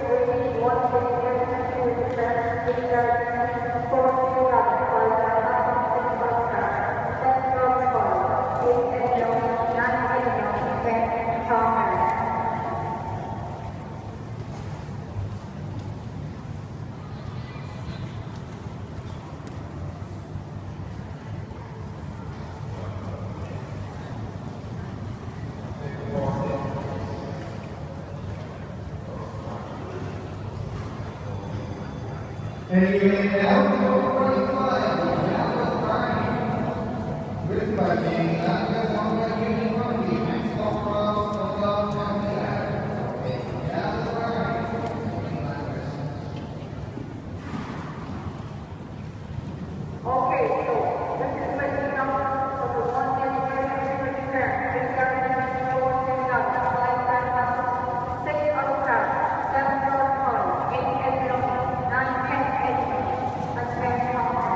And you may now go running flying down the Barney. Written by Jamie Atlas, song by Union Monkey, Maxwell Cross, the Love County Atlas. Down the Barney. Okay, so this is my number for the 1 year anniversary return. This government is going out. 5 6 Oscar, 7 North 8 Edmond, 9 10 Edmond, and 10 Palmer.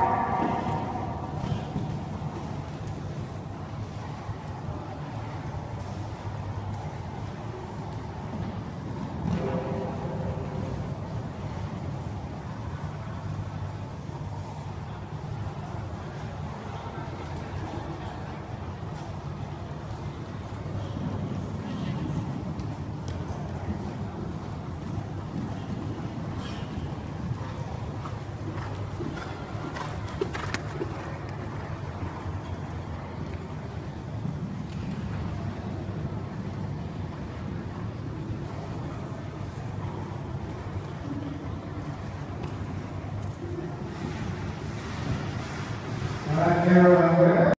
All right, Carol.